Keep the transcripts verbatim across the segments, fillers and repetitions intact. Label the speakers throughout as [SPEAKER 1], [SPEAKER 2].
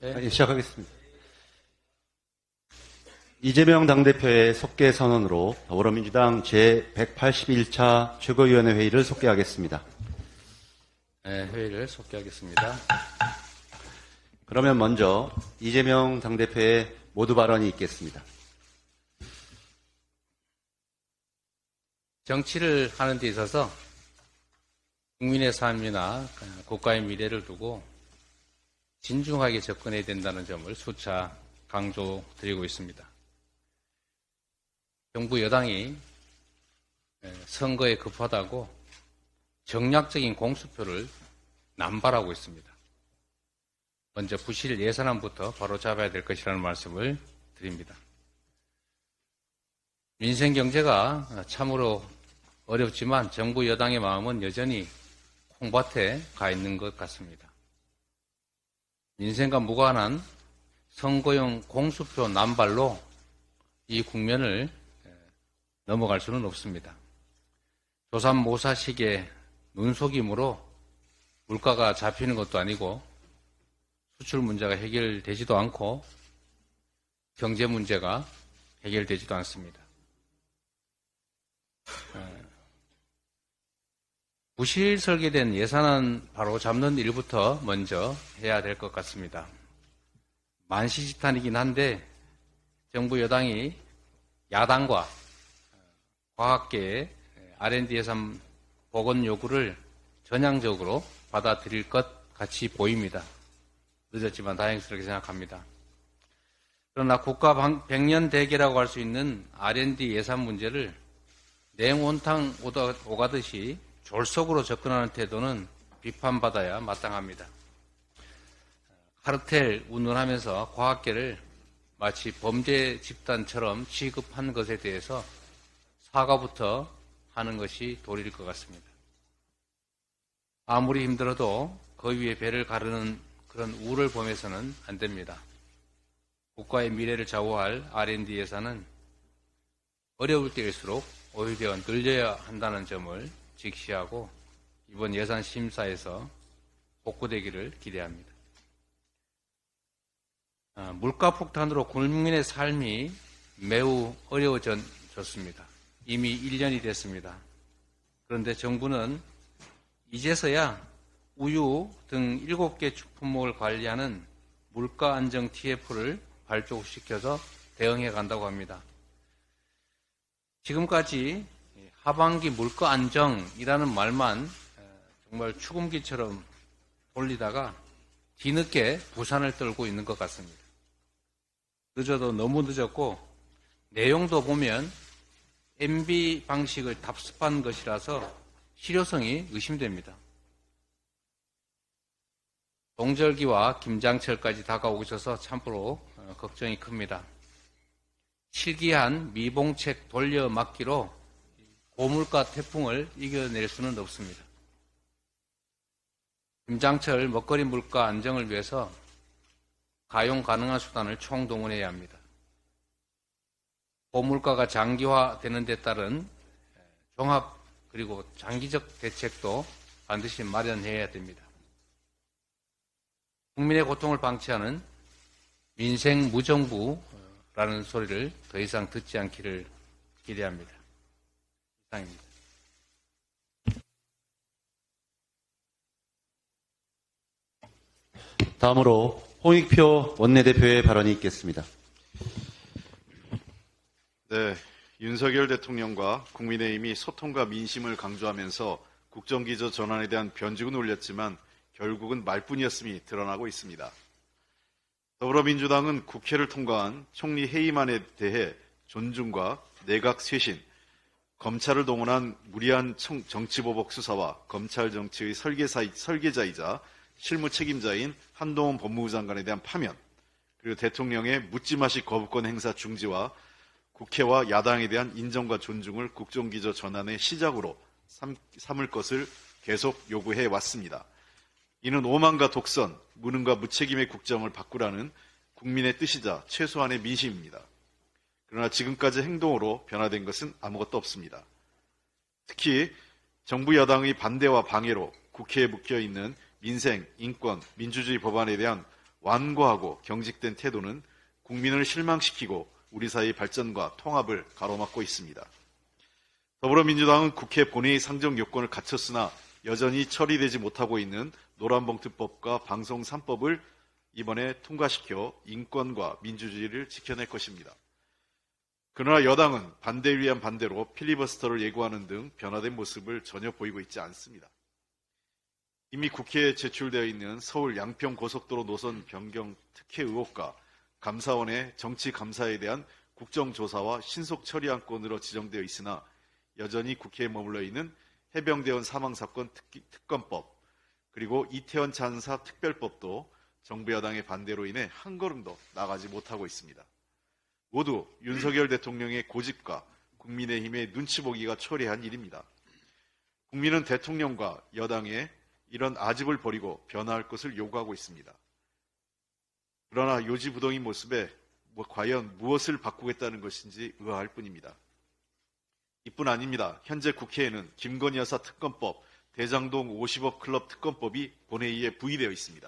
[SPEAKER 1] 네. 시작하겠습니다. 이재명 당대표의 속개 선언으로 더불어민주당 제백팔십일 차 최고위원회 회의를 속개하겠습니다.
[SPEAKER 2] 네, 회의를 속개하겠습니다.
[SPEAKER 1] 그러면 먼저 이재명 당대표의 모두 발언이 있겠습니다.
[SPEAKER 2] 정치를 하는 데 있어서 국민의 삶이나 국가의 미래를 두고 진중하게 접근해야 된다는 점을 수차 강조드리고 있습니다. 정부 여당이 선거에 급하다고 정략적인 공수표를 남발하고 있습니다. 먼저 부실 예산안부터 바로 잡아야 될 것이라는 말씀을 드립니다. 민생 경제가 참으로 어렵지만 정부 여당의 마음은 여전히 콩밭에 가 있는 것 같습니다. 민생과 무관한 선거용 공수표 남발로 이 국면을 넘어갈 수는 없습니다. 조삼모사식의 눈속임으로 물가가 잡히는 것도 아니고 수출 문제가 해결되지도 않고 경제 문제가 해결되지도 않습니다. 부실 설계된 예산안 바로 잡는 일부터 먼저 해야 될 것 같습니다. 만시지탄이긴 한데 정부 여당이 야당과 과학계의 알 앤 디 예산 복원 요구를 전향적으로 받아들일 것 같이 보입니다. 늦었지만 다행스럽게 생각합니다. 그러나 국가 백년 대계라고 할 수 있는 알 앤 디 예산 문제를 냉온탕 오가듯이 졸속으로 접근하는 태도는 비판받아야 마땅합니다. 카르텔 운운하면서 과학계를 마치 범죄 집단처럼 취급한 것에 대해서 사과부터 하는 것이 도리일 것 같습니다. 아무리 힘들어도 그 위에 배를 가르는 그런 우를 범해서는 안 됩니다. 국가의 미래를 좌우할 알 앤 디 예산은 어려울 때일수록 오히려 늘려야 한다는 점을 직시하고 이번 예산 심사에서 복구되기를 기대합니다. 물가 폭탄으로 국민의 삶이 매우 어려워졌습니다. 이미 일 년이 됐습니다. 그런데 정부는 이제서야 우유 등 일곱 개 품목을 관리하는 물가 안정 티 에프를 발족시켜서 대응해 간다고 합니다. 지금까지 하반기 물가 안정이라는 말만 정말 추금기처럼 돌리다가 뒤늦게 부산을 떨고 있는 것 같습니다. 늦어도 너무 늦었고 내용도 보면 엠비 방식을 답습한 것이라서 실효성이 의심됩니다. 동절기와 김장철까지 다가오고 있어서 참으로 걱정이 큽니다. 실기한 미봉책 돌려막기로 고물가 태풍을 이겨낼 수는 없습니다. 김장철 먹거리 물가 안정을 위해서 가용 가능한 수단을 총동원해야 합니다. 고물가가 장기화되는 데 따른 종합 그리고 장기적 대책도 반드시 마련해야 됩니다. 국민의 고통을 방치하는 민생 무정부라는 소리를 더 이상 듣지 않기를 기대합니다. 이상입니다.
[SPEAKER 1] 다음으로 홍익표 원내대표의 발언이 있겠습니다.
[SPEAKER 3] 네, 윤석열 대통령과 국민의힘이 소통과 민심을 강조하면서 국정기조 전환에 대한 변죽은 올렸지만 결국은 말뿐이었음이 드러나고 있습니다. 더불어민주당은 국회를 통과한 총리 해임안에 대해 존중과 내각 쇄신, 검찰을 동원한 무리한 정치보복 수사와 검찰 정치의 설계사, 설계자이자 실무 책임자인 한동훈 법무부 장관에 대한 파면, 그리고 대통령의 묻지마식 거부권 행사 중지와 국회와 야당에 대한 인정과 존중을 국정기조 전환의 시작으로 삼, 삼을 것을 계속 요구해 왔습니다. 이는 오만과 독선, 무능과 무책임의 국정을 바꾸라는 국민의 뜻이자 최소한의 민심입니다. 그러나 지금까지 행동으로 변화된 것은 아무것도 없습니다. 특히 정부 여당의 반대와 방해로 국회에 묶여있는 민생, 인권, 민주주의 법안에 대한 완고하고 경직된 태도는 국민을 실망시키고 우리 사회의 발전과 통합을 가로막고 있습니다. 더불어민주당은 국회 본회의 상정 요건을 갖췄으나 여전히 처리되지 못하고 있는 노란봉투법과 방송 삼 법을 이번에 통과시켜 인권과 민주주의를 지켜낼 것입니다. 그러나 여당은 반대를 위한 반대로 필리버스터를 예고하는 등 변화된 모습을 전혀 보이고 있지 않습니다. 이미 국회에 제출되어 있는 서울 양평고속도로 노선 변경 특혜 의혹과 감사원의 정치감사에 대한 국정조사와 신속 처리안 건으로 지정되어 있으나 여전히 국회에 머물러 있는 해병대원 사망사건 특검법 그리고 이태원 찬사 특별법도 정부 여당의 반대로 인해 한 걸음도 나가지 못하고 있습니다. 모두 윤석열 대통령의 고집과 국민의힘의 눈치 보기가 초래한 일입니다. 국민은 대통령과 여당의 이런 아집을 버리고 변화할 것을 요구하고 있습니다. 그러나 요지부동인 모습에 뭐 과연 무엇을 바꾸겠다는 것인지 의아할 뿐입니다. 이뿐 아닙니다. 현재 국회에는 김건희 여사 특검법, 대장동 오십억 클럽 특검법이 본회의에 부의되어 있습니다.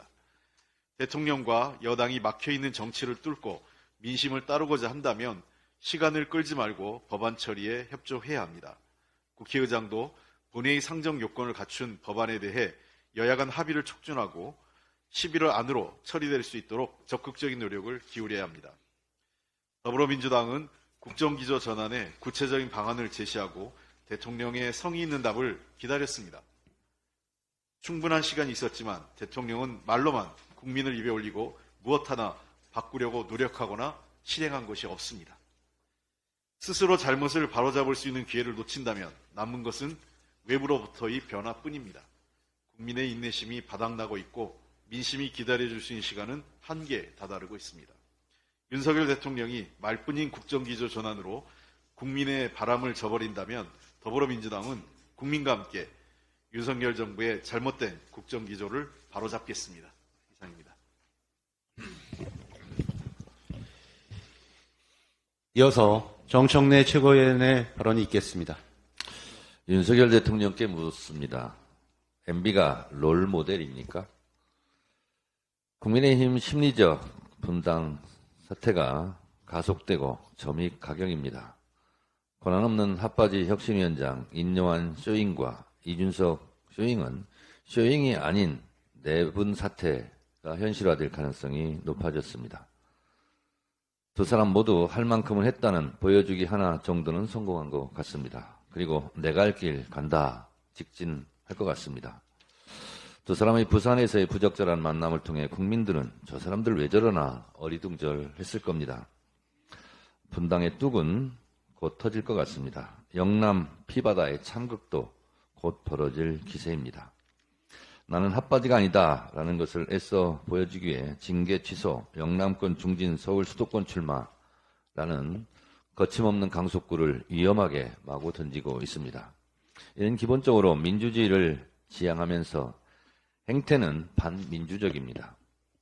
[SPEAKER 3] 대통령과 여당이 막혀있는 정치를 뚫고 민심을 따르고자 한다면 시간을 끌지 말고 법안 처리에 협조해야 합니다. 국회의장도 본회의 상정 요건을 갖춘 법안에 대해 여야 간 합의를 촉진하고 십일월 안으로 처리될 수 있도록 적극적인 노력을 기울여야 합니다. 더불어민주당은 국정기조 전환에 구체적인 방안을 제시하고 대통령의 성의 있는 답을 기다렸습니다. 충분한 시간이 있었지만 대통령은 말로만 국민을 입에 올리고 무엇 하나 바꾸려고 노력하거나 실행한 것이 없습니다. 스스로 잘못을 바로잡을 수 있는 기회를 놓친다면 남은 것은 외부로부터의 변화뿐입니다. 국민의 인내심이 바닥나고 있고 민심이 기다려줄 수 있는 시간은 한계에 다다르고 있습니다. 윤석열 대통령이 말뿐인 국정기조 전환으로 국민의 바람을 저버린다면 더불어민주당은 국민과 함께 윤석열 정부의 잘못된 국정기조를 바로잡겠습니다. 이상입니다.
[SPEAKER 1] 이어서 정청래 최고위원의 발언이 있겠습니다.
[SPEAKER 4] 윤석열 대통령께 묻습니다. 엠비가 롤 모델입니까? 국민의힘 심리적 분당 사태가 가속되고 점입 가경입니다. 권한 없는 핫바지 혁신위원장 인요한 쇼잉과 이준석 쇼잉은 쇼잉이 아닌 내분 사태가 현실화될 가능성이 높아졌습니다. 두 사람 모두 할 만큼은 했다는 보여주기 하나 정도는 성공한 것 같습니다. 그리고 내가 할 길 간다 직진할 것 같습니다. 두 사람의 부산에서의 부적절한 만남을 통해 국민들은 저 사람들 왜 저러나 어리둥절했을 겁니다. 분당의 뚝은 곧 터질 것 같습니다. 영남 피바다의 참극도 곧 벌어질 기세입니다. 나는 핫바지가 아니다 라는 것을 애써 보여주기 위해 징계 취소, 영남권 중진 서울 수도권 출마라는 거침없는 강속구를 위험하게 마구 던지고 있습니다. 이는 기본적으로 민주주의를 지향하면서 행태는 반민주적입니다.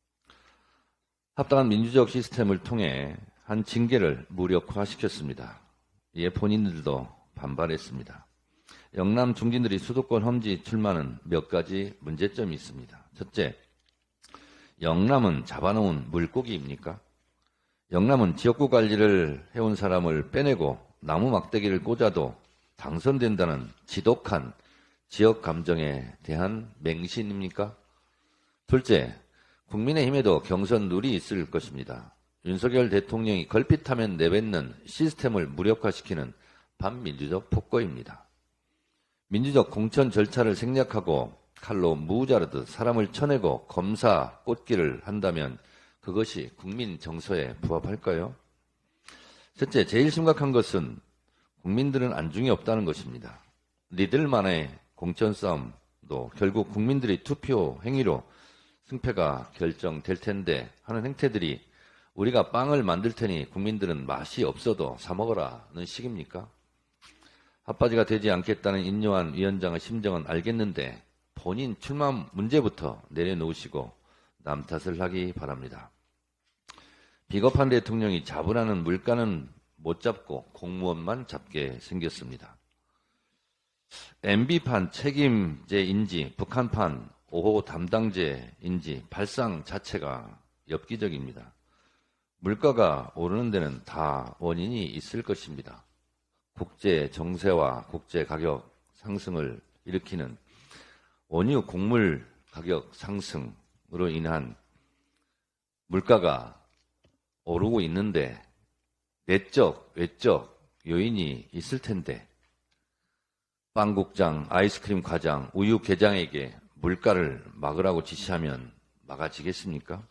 [SPEAKER 4] 합당한 민주적 시스템을 통해 한 징계를 무력화시켰습니다. 이에 본인들도 반발했습니다. 영남 중진들이 수도권 험지 출마는 몇 가지 문제점이 있습니다. 첫째, 영남은 잡아놓은 물고기입니까? 영남은 지역구 관리를 해온 사람을 빼내고 나무 막대기를 꽂아도 당선된다는 지독한 지역 감정에 대한 맹신입니까? 둘째, 국민의힘에도 경선 룰이 있을 것입니다. 윤석열 대통령이 걸핏하면 내뱉는 시스템을 무력화시키는 반민주적 폭거입니다. 민주적 공천 절차를 생략하고 칼로 무 자르듯 사람을 쳐내고 검사 꽂기를 한다면 그것이 국민 정서에 부합할까요? 셋째, 제일 심각한 것은 국민들은 안중에 없다는 것입니다. 니들만의 공천 싸움도 결국 국민들의 투표 행위로 승패가 결정될 텐데 하는 행태들이 우리가 빵을 만들 테니 국민들은 맛이 없어도 사 먹어라는 식입니까? 핫바지가 되지 않겠다는 인요한 위원장의 심정은 알겠는데 본인 출마 문제부터 내려놓으시고 남 탓을 하기 바랍니다. 비겁한 대통령이 잡으라는 물가는 못 잡고 공무원만 잡게 생겼습니다. 엠비판 책임제인지 북한판 오호 담당제인지 발상 자체가 엽기적입니다. 물가가 오르는 데는 다 원인이 있을 것입니다. 국제 정세와 국제 가격 상승을 일으키는 원유 곡물 가격 상승으로 인한 물가가 오르고 있는데 내적, 외적 요인이 있을 텐데 빵국장, 아이스크림 과장, 우유 게장에게 물가를 막으라고 지시하면 막아지겠습니까?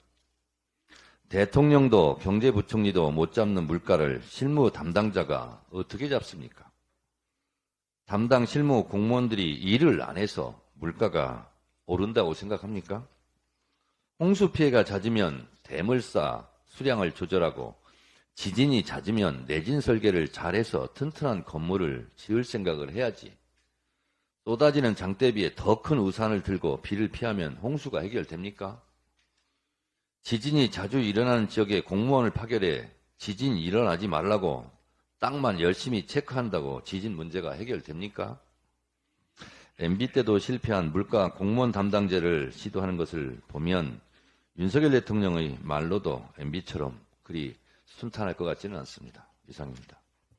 [SPEAKER 4] 대통령도 경제부총리도 못 잡는 물가를 실무 담당자가 어떻게 잡습니까? 담당 실무 공무원들이 일을 안 해서 물가가 오른다고 생각합니까? 홍수 피해가 잦으면 대물사 수량을 조절하고 지진이 잦으면 내진 설계를 잘해서 튼튼한 건물을 지을 생각을 해야지. 쏟아지는 장대비에 더 큰 우산을 들고 비를 피하면 홍수가 해결됩니까? 지진이 자주 일어나는 지역에 공무원을 파견해 지진이 일어나지 말라고 땅만 열심히 체크한다고 지진 문제가 해결됩니까? 엠비 때도 실패한 물가 공무원 담당제를 시도하는 것을 보면 윤석열 대통령의 말로도 엠비처럼 그리 순탄할 것 같지는 않습니다. 이상입니다.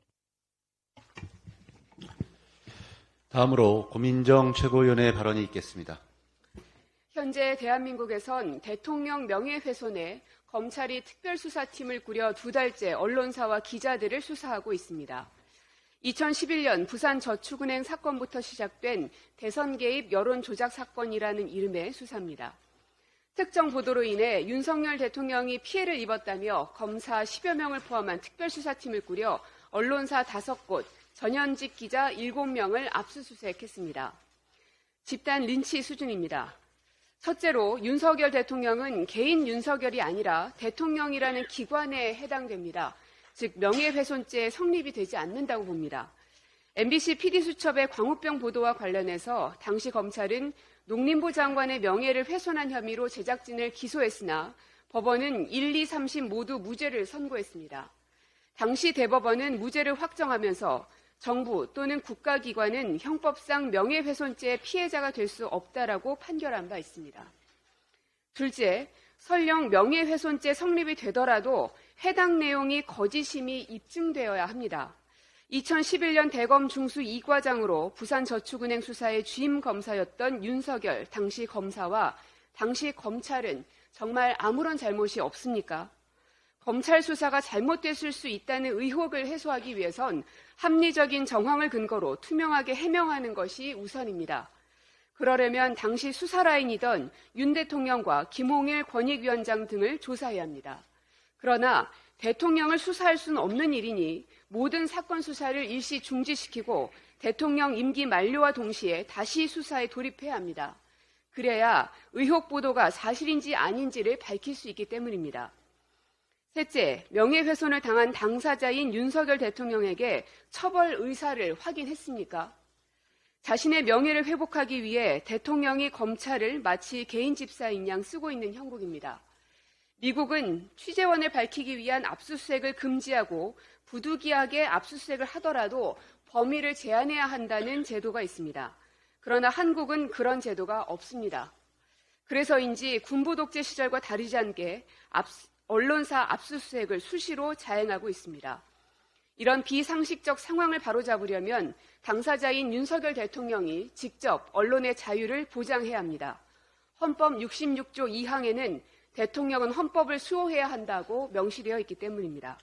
[SPEAKER 1] 다음으로 고민정 최고위원의 발언이 있겠습니다.
[SPEAKER 5] 현재 대한민국에선 대통령 명예훼손에 검찰이 특별수사팀을 꾸려 두 달째 언론사와 기자들을 수사하고 있습니다. 이천십일 년 부산저축은행 사건부터 시작된 대선 개입 여론조작 사건이라는 이름의 수사입니다. 특정 보도로 인해 윤석열 대통령이 피해를 입었다며 검사 십여 명을 포함한 특별수사팀을 꾸려 언론사 다섯 곳, 전현직 기자 일곱 명을 압수수색했습니다. 집단 린치 수준입니다. 첫째로 윤석열 대통령은 개인 윤석열이 아니라 대통령이라는 기관에 해당됩니다. 즉 명예훼손죄 성립이 되지 않는다고 봅니다. 엠비씨 피디수첩의 광우병 보도와 관련해서 당시 검찰은 농림부 장관의 명예를 훼손한 혐의로 제작진을 기소했으나 법원은 일, 이, 삼 심 모두 무죄를 선고했습니다. 당시 대법원은 무죄를 확정하면서 정부 또는 국가기관은 형법상 명예훼손죄의 피해자가 될 수 없다라고 판결한 바 있습니다. 둘째, 설령 명예훼손죄 성립이 되더라도 해당 내용이 거짓임이 입증되어야 합니다. 이천십일 년 대검 중수 이 과장으로 부산저축은행 수사의 주임 검사였던 윤석열 당시 검사와 당시 검찰은 정말 아무런 잘못이 없습니까? 검찰 수사가 잘못됐을 수 있다는 의혹을 해소하기 위해선 합리적인 정황을 근거로 투명하게 해명하는 것이 우선입니다. 그러려면 당시 수사라인이던 윤 대통령과 김홍일 권익위원장 등을 조사해야 합니다. 그러나 대통령을 수사할 수는 없는 일이니 모든 사건 수사를 일시 중지시키고 대통령 임기 만료와 동시에 다시 수사에 돌입해야 합니다. 그래야 의혹 보도가 사실인지 아닌지를 밝힐 수 있기 때문입니다. 셋째, 명예훼손을 당한 당사자인 윤석열 대통령에게 처벌 의사를 확인했습니까? 자신의 명예를 회복하기 위해 대통령이 검찰을 마치 개인 집사인 양 쓰고 있는 형국입니다. 미국은 취재원을 밝히기 위한 압수수색을 금지하고 부득이하게 압수수색을 하더라도 범위를 제한해야 한다는 제도가 있습니다. 그러나 한국은 그런 제도가 없습니다. 그래서인지 군부 독재 시절과 다르지 않게 압수, 언론사 압수수색을 수시로 자행하고 있습니다. 이런 비상식적 상황을 바로잡으려면 당사자인 윤석열 대통령이 직접 언론의 자유를 보장해야 합니다. 헌법 육십육 조 이 항에는 대통령은 헌법을 수호해야 한다고 명시되어 있기 때문입니다.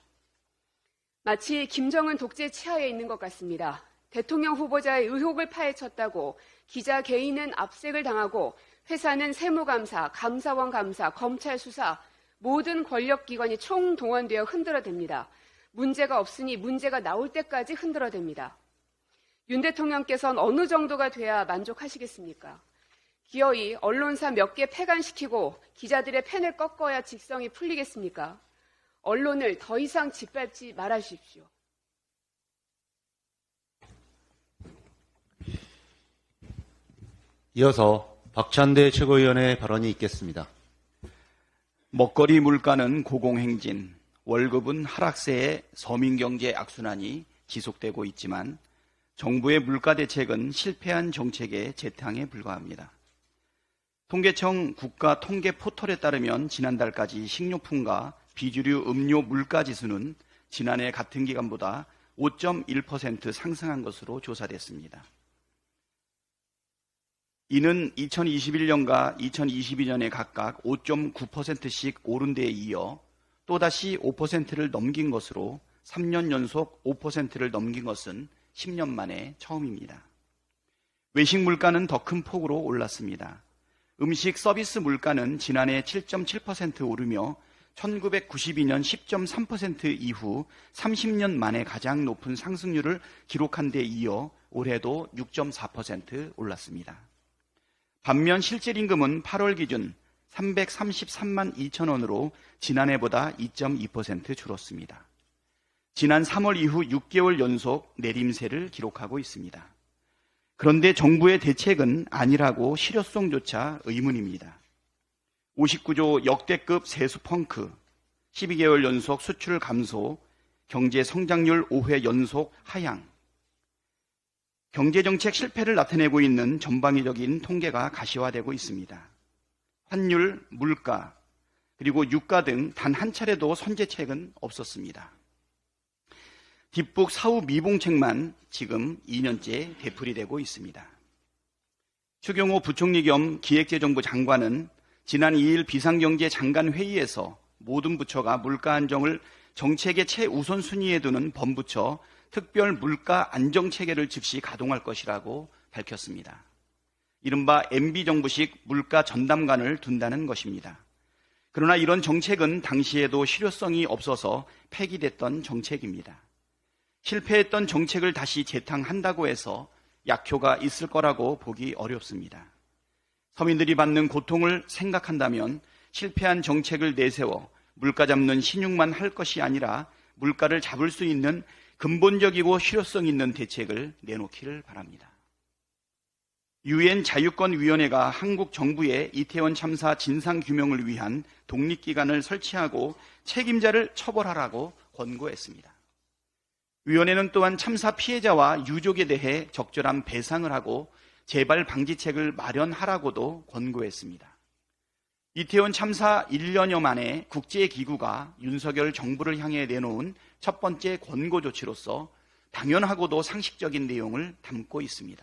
[SPEAKER 5] 마치 김정은 독재 치하에 있는 것 같습니다. 대통령 후보자의 의혹을 파헤쳤다고 기자 개인은 압색을 당하고 회사는 세무감사, 감사원 감사, 검찰 수사, 모든 권력기관이 총동원되어 흔들어댑니다. 문제가 없으니 문제가 나올 때까지 흔들어댑니다. 윤 대통령께서는 어느 정도가 돼야 만족하시겠습니까? 기어이 언론사 몇 개 폐간시키고 기자들의 펜을 꺾어야 직성이 풀리겠습니까? 언론을 더 이상 짓밟지 말아주십시오.
[SPEAKER 1] 이어서 박찬대 최고위원의 발언이 있겠습니다.
[SPEAKER 6] 먹거리 물가는 고공행진, 월급은 하락세의 서민경제 악순환이 지속되고 있지만 정부의 물가 대책은 실패한 정책의 재탕에 불과합니다. 통계청 국가통계 포털에 따르면 지난달까지 식료품과 비주류 음료 물가 지수는 지난해 같은 기간보다 오 점 일 퍼센트 상승한 것으로 조사됐습니다. 이는 이천이십일 년과 이천이십이 년에 각각 오 점 구 퍼센트씩 오른 데에 이어 또다시 오 퍼센트를 넘긴 것으로 삼 년 연속 오 퍼센트를 넘긴 것은 십 년 만에 처음입니다. 외식 물가는 더 큰 폭으로 올랐습니다. 음식 서비스 물가는 지난해 칠 점 칠 퍼센트 오르며 천구백구십이 년 십 점 삼 퍼센트 이후 삼십 년 만에 가장 높은 상승률을 기록한 데 이어 올해도 육 점 사 퍼센트 올랐습니다. 반면 실질임금은 팔월 기준 삼백삼십삼만 이천 원으로 지난해보다 이 점 이 퍼센트 줄었습니다. 지난 삼월 이후 육 개월 연속 내림세를 기록하고 있습니다. 그런데 정부의 대책은 아니라고 실효성조차 의문입니다. 오십구 조 역대급 세수 펑크, 십이 개월 연속 수출 감소, 경제 성장률 오 회 연속 하향, 경제정책 실패를 나타내고 있는 전방위적인 통계가 가시화되고 있습니다. 환율, 물가, 그리고 유가 등 단 한 차례도 선제책은 없었습니다. 뒷북 사후 미봉책만 지금 이 년째 되풀이되고 있습니다. 추경호 부총리 겸 기획재정부 장관은 지난 이 일 비상경제 장관 회의에서 모든 부처가 물가 안정을 정책의 최우선순위에 두는 범부처 특별 물가 안정 체계를 즉시 가동할 것이라고 밝혔습니다. 이른바 엠비 정부식 물가 전담관을 둔다는 것입니다. 그러나 이런 정책은 당시에도 실효성이 없어서 폐기됐던 정책입니다. 실패했던 정책을 다시 재탕한다고 해서 약효가 있을 거라고 보기 어렵습니다. 서민들이 받는 고통을 생각한다면 실패한 정책을 내세워 물가 잡는 신용만 할 것이 아니라 물가를 잡을 수 있는 근본적이고 실효성 있는 대책을 내놓기를 바랍니다. 유엔 자유권위원회가 한국 정부의 이태원 참사 진상규명을 위한 독립기관을 설치하고 책임자를 처벌하라고 권고했습니다. 위원회는 또한 참사 피해자와 유족에 대해 적절한 배상을 하고 재발 방지책을 마련하라고도 권고했습니다. 이태원 참사 일 년여 만에 국제기구가 윤석열 정부를 향해 내놓은 첫 번째 권고 조치로서 당연하고도 상식적인 내용을 담고 있습니다.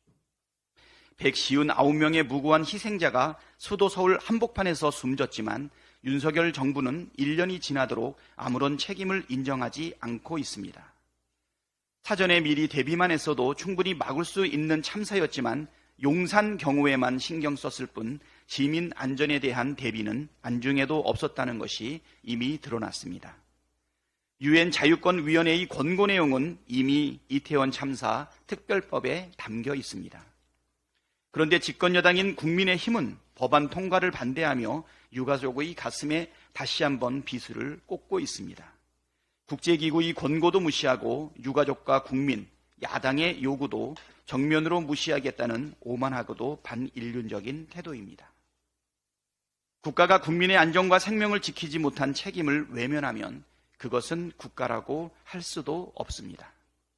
[SPEAKER 6] 백오십구 명의 무고한 희생자가 수도 서울 한복판에서 숨졌지만 윤석열 정부는 일 년이 지나도록 아무런 책임을 인정하지 않고 있습니다. 사전에 미리 대비만 했어도 충분히 막을 수 있는 참사였지만 용산 경우에만 신경 썼을 뿐 시민 안전에 대한 대비는 안중에도 없었다는 것이 이미 드러났습니다. 유엔 자유권위원회의 권고 내용은 이미 이태원 참사 특별법에 담겨 있습니다. 그런데 집권여당인 국민의힘은 법안 통과를 반대하며 유가족의 가슴에 다시 한번 비수를 꽂고 있습니다. 국제기구의 권고도 무시하고 유가족과 국민, 야당의 요구도 정면으로 무시하겠다는 오만하고도 반인륜적인 태도입니다. 국가가 국민의 안전과 생명을 지키지 못한 책임을 외면하면 그것은 국가라고 할 수도 없습니다.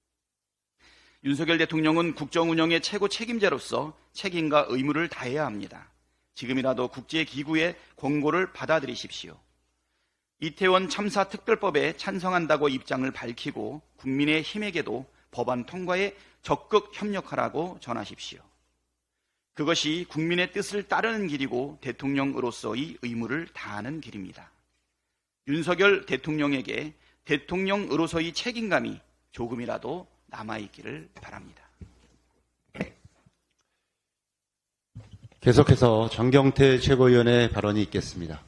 [SPEAKER 6] 윤석열 대통령은 국정운영의 최고 책임자로서 책임과 의무를 다해야 합니다. 지금이라도 국제기구의 권고를 받아들이십시오. 이태원 참사 특별법에 찬성한다고 입장을 밝히고 국민의 힘에게도 법안 통과에 적극 협력하라고 전하십시오. 그것이 국민의 뜻을 따르는 길이고 대통령으로서의 의무를 다하는 길입니다. 윤석열 대통령에게 대통령으로서의 책임감이 조금이라도 남아있기를 바랍니다.
[SPEAKER 1] 계속해서 정경태 최고위원의 발언이 있겠습니다.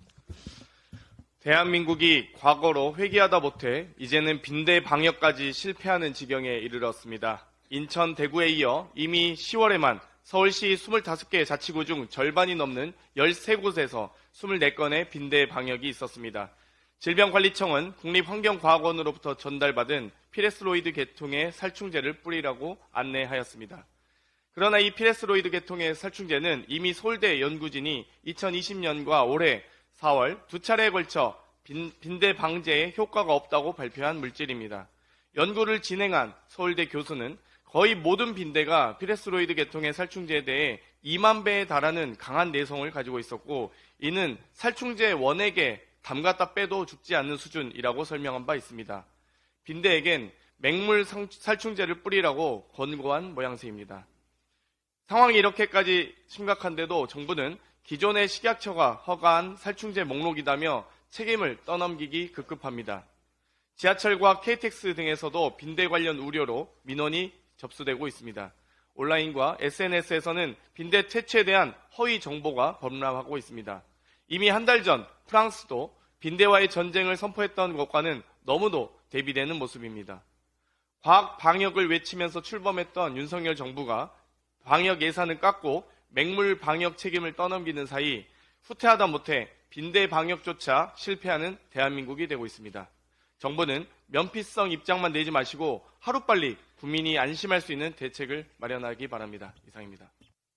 [SPEAKER 7] 대한민국이 과거로 회귀하다 못해 이제는 빈대 방역까지 실패하는 지경에 이르렀습니다. 인천, 대구에 이어 이미 시월에만 서울시 이십오 개 자치구 중 절반이 넘는 열세 곳에서 이십사 건의 빈대 방역이 있었습니다. 질병관리청은 국립환경과학원으로부터 전달받은 피레스로이드 계통의 살충제를 뿌리라고 안내하였습니다. 그러나 이 피레스로이드 계통의 살충제는 이미 서울대 연구진이 이천이십 년과 올해 사월 두 차례에 걸쳐 빈, 빈대 방제에 효과가 없다고 발표한 물질입니다. 연구를 진행한 서울대 교수는 거의 모든 빈대가 피레스로이드 계통의 살충제에 대해 이만 배에 달하는 강한 내성을 가지고 있었고 이는 살충제 원액에 담갔다 빼도 죽지 않는 수준이라고 설명한 바 있습니다. 빈대에겐 맹물 살충제를 뿌리라고 권고한 모양새입니다. 상황이 이렇게까지 심각한데도 정부는 기존의 식약처가 허가한 살충제 목록이다며 책임을 떠넘기기 급급합니다. 지하철과 케이티엑스 등에서도 빈대 관련 우려로 민원이 접수되고 있습니다. 온라인과 에스엔에스에서는 빈대 퇴치에 대한 허위 정보가 범람하고 있습니다. 이미 한 달 전 프랑스도 빈대와의 전쟁을 선포했던 것과는 너무도 대비되는 모습입니다. 과학 방역을 외치면서 출범했던 윤석열 정부가 방역 예산을 깎고 맹물 방역 책임을 떠넘기는 사이 후퇴하다 못해 빈대 방역조차 실패하는 대한민국이 되고 있습니다. 정부는 면피성 입장만 내지 마시고 하루빨리 국민이 안심할 수 있는 대책을 마련하기 바랍니다. 이상입니다.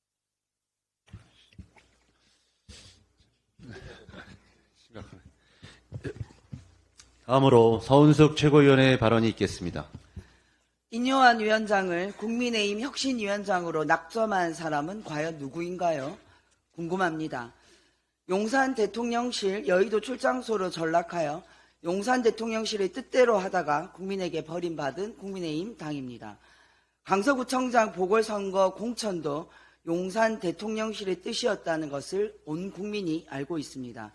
[SPEAKER 1] 다음으로 서은석 최고위원의 발언이 있겠습니다.
[SPEAKER 8] 인요한 위원장을 국민의힘 혁신위원장으로 낙점한 사람은 과연 누구인가요? 궁금합니다. 용산 대통령실 여의도 출장소로 전락하여 용산 대통령실의 뜻대로 하다가 국민에게 버림받은 국민의힘 당입니다. 강서구청장 보궐선거 공천도 용산 대통령실의 뜻이었다는 것을 온 국민이 알고 있습니다.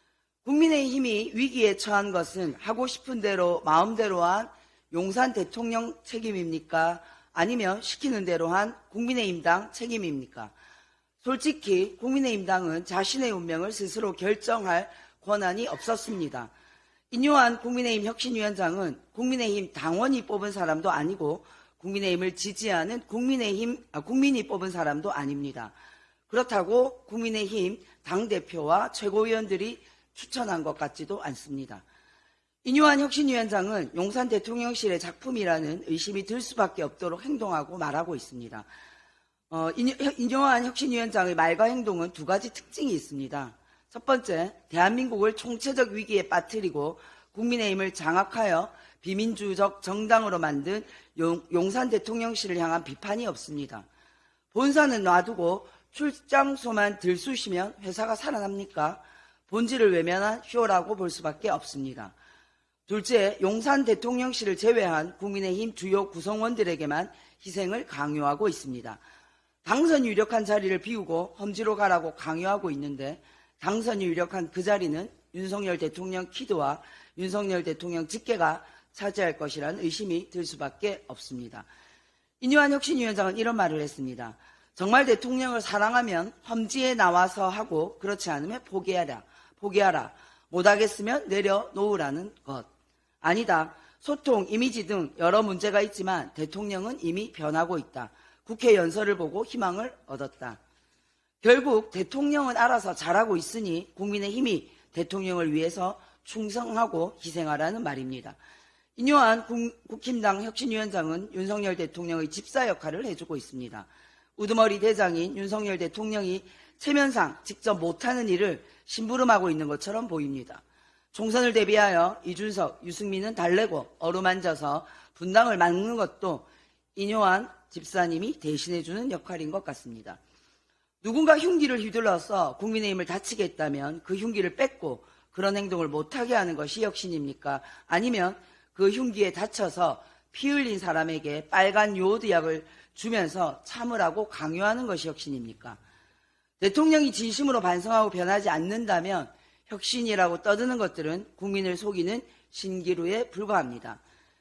[SPEAKER 8] 국민의힘이 위기에 처한 것은 하고 싶은 대로 마음대로 한 용산 대통령 책임입니까? 아니면 시키는 대로 한 국민의힘당 책임입니까? 솔직히 국민의힘당은 자신의 운명을 스스로 결정할 권한이 없었습니다. 인요한 국민의힘 혁신위원장은 국민의힘 당원이 뽑은 사람도 아니고 국민의힘을 지지하는 국민의힘, 아, 국민이 뽑은 사람도 아닙니다. 그렇다고 국민의힘 당대표와 최고위원들이 추천한 것 같지도 않습니다. 인요한 혁신위원장은 용산 대통령실의 작품이라는 의심이 들 수밖에 없도록 행동하고 말하고 있습니다. 어, 인요한 혁신위원장의 말과 행동은 두 가지 특징이 있습니다. 첫 번째, 대한민국을 총체적 위기에 빠뜨리고 국민의힘을 장악하여 비민주적 정당으로 만든 용, 용산 대통령실을 향한 비판이 없습니다. 본사는 놔두고 출장소만 들쑤시면 회사가 살아납니까? 본질을 외면한 쇼라고 볼 수밖에 없습니다. 둘째, 용산 대통령실을 제외한 국민의힘 주요 구성원들에게만 희생을 강요하고 있습니다. 당선이 유력한 자리를 비우고 험지로 가라고 강요하고 있는데 당선이 유력한 그 자리는 윤석열 대통령 키드와 윤석열 대통령 직계가 차지할 것이라는 의심이 들 수밖에 없습니다. 인요한 혁신위원장은 이런 말을 했습니다. 정말 대통령을 사랑하면 험지에 나와서 하고 그렇지 않으면 포기하라. 포기하라. 못하겠으면 내려놓으라는 것. 아니다. 소통, 이미지 등 여러 문제가 있지만 대통령은 이미 변하고 있다. 국회 연설을 보고 희망을 얻었다. 결국 대통령은 알아서 잘하고 있으니 국민의힘이 대통령을 위해서 충성하고 희생하라는 말입니다. 인요한 국힘당 혁신위원장은 윤석열 대통령의 집사 역할을 해주고 있습니다. 우두머리 대장인 윤석열 대통령이 체면상 직접 못하는 일을 심부름하고 있는 것처럼 보입니다. 총선을 대비하여 이준석, 유승민은 달래고 어루만져서 분당을 막는 것도 인요한 집사님이 대신해주는 역할인 것 같습니다. 누군가 흉기를 휘둘러서 국민의힘을 다치겠다면 그 흉기를 뺏고 그런 행동을 못하게 하는 것이 혁신입니까? 아니면 그 흉기에 다쳐서 피 흘린 사람에게 빨간 요오드약을 주면서 참으라고 강요하는 것이 혁신입니까? 대통령이 진심으로 반성하고 변하지 않는다면 혁신이라고 떠드는 것들은 국민을 속이는 신기루에 불과합니다.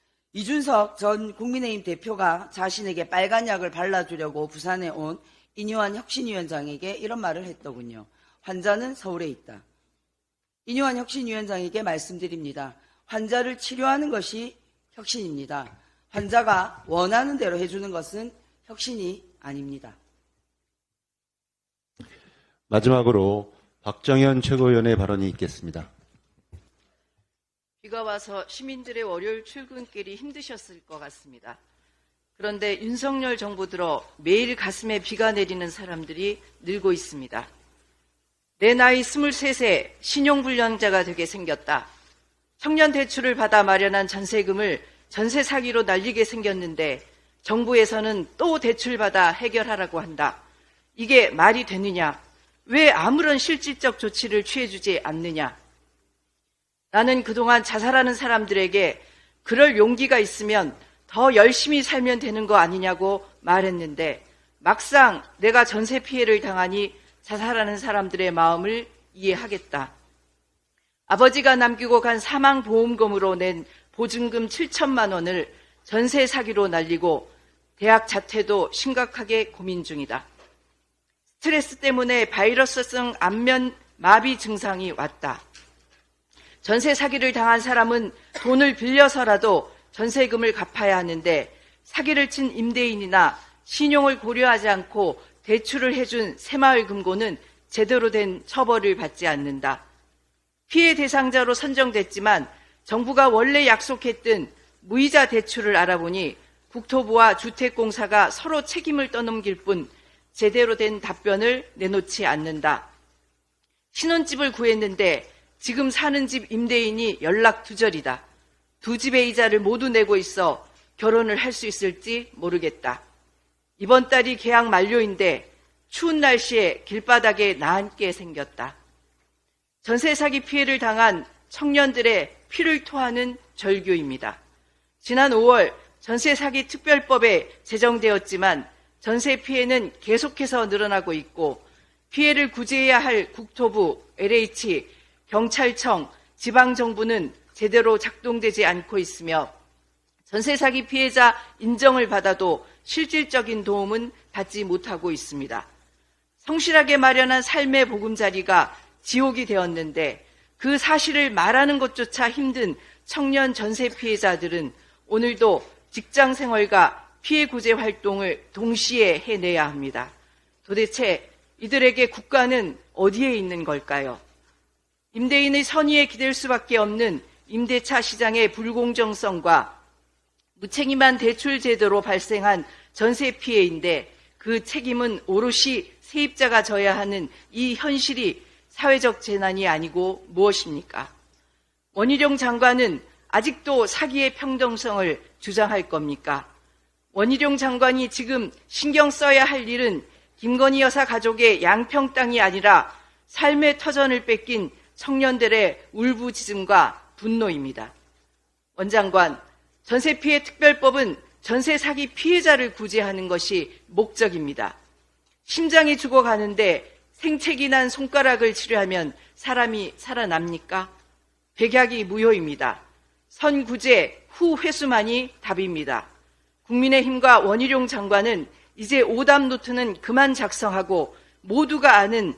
[SPEAKER 8] 이준석 전 국민의힘 대표가 자신에게 빨간 약을 발라주려고 부산에 온 인요한 혁신위원장에게 이런 말을 했더군요. 환자는 서울에 있다. 인요한 혁신위원장에게 말씀드립니다. 환자를 치료하는 것이 혁신입니다. 환자가 원하는 대로 해주는 것은 혁신이 아닙니다.
[SPEAKER 1] 마지막으로 박정현 최고위원의 발언이 있겠습니다.
[SPEAKER 9] 비가 와서 시민들의 월요일 출근길이 힘드셨을 것 같습니다. 그런데 윤석열 정부 들어 매일 가슴에 비가 내리는 사람들이 늘고 있습니다. 내 나이 스물세 세 신용불량자가 되게 생겼다. 청년 대출을 받아 마련한 전세금을 전세 사기로 날리게 생겼는데 정부에서는 또 대출받아 해결하라고 한다. 이게 말이 되느냐? 왜 아무런 실질적 조치를 취해주지 않느냐? 나는 그동안 자살하는 사람들에게 그럴 용기가 있으면 더 열심히 살면 되는 거 아니냐고 말했는데 막상 내가 전세 피해를 당하니 자살하는 사람들의 마음을 이해하겠다. 아버지가 남기고 간 사망보험금으로 낸 보증금 칠천만 원을 전세 사기로 날리고 대학 자퇴도 심각하게 고민 중이다. 스트레스 때문에 바이러스성 안면 마비 증상이 왔다. 전세 사기를 당한 사람은 돈을 빌려서라도 전세금을 갚아야 하는데 사기를 친 임대인이나 신용을 고려하지 않고 대출을 해준 새마을금고는 제대로 된 처벌을 받지 않는다. 피해 대상자로 선정됐지만 정부가 원래 약속했던 무이자 대출을 알아보니 국토부와 주택공사가 서로 책임을 떠넘길 뿐 제대로 된 답변을 내놓지 않는다. 신혼집을 구했는데 지금 사는 집 임대인이 연락 두절이다. 두 집의 이자를 모두 내고 있어 결혼을 할 수 있을지 모르겠다. 이번 달이 계약 만료인데 추운 날씨에 길바닥에 나앉게 생겼다. 전세 사기 피해를 당한 청년들의 피를 토하는 절규입니다. 지난 오월 전세 사기 특별법에 제정되었지만 전세 피해는 계속해서 늘어나고 있고 피해를 구제해야 할 국토부, 엘에이치, 경찰청, 지방정부는 제대로 작동되지 않고 있으며 전세 사기 피해자 인정을 받아도 실질적인 도움은 받지 못하고 있습니다. 성실하게 마련한 삶의 보금자리가 지옥이 되었는데 그 사실을 말하는 것조차 힘든 청년 전세 피해자들은 오늘도 직장 생활과 피해 구제 활동을 동시에 해내야 합니다. 도대체 이들에게 국가는 어디에 있는 걸까요? 임대인의 선의에 기댈 수밖에 없는 임대차 시장의 불공정성과 무책임한 대출 제도로 발생한 전세 피해인데 그 책임은 오롯이 세입자가 져야 하는 이 현실이 사회적 재난이 아니고 무엇입니까? 원희룡 장관은 아직도 사기의 평등성을 주장할 겁니까? 원희룡 장관이 지금 신경 써야 할 일은 김건희 여사 가족의 양평 땅이 아니라 삶의 터전을 뺏긴 청년들의 울부짖음과 분노입니다. 원 장관, 전세 피해 특별법은 전세 사기 피해자를 구제하는 것이 목적입니다. 심장이 죽어가는데 생채기 난 손가락을 치료하면 사람이 살아납니까? 백약이 무효입니다. 선구제, 후회수만이 답입니다. 국민의힘과 원희룡 장관은 이제 오답 노트는 그만 작성하고 모두가 아는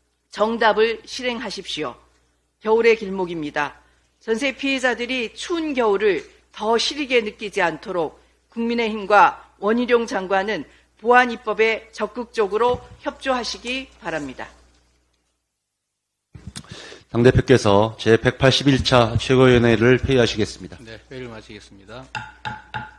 [SPEAKER 9] 정답을 실행하십시오. 겨울의 길목입니다. 전세 피해자들이 추운 겨울을 더 시리게 느끼지 않도록 국민의힘과 원희룡 장관은 보안 입법에 적극적으로 협조하시기 바랍니다.
[SPEAKER 1] 당대표께서 제백팔십일 차 최고위원회를 폐의하시겠습니다.
[SPEAKER 2] 네, 회의를 마치겠습니다.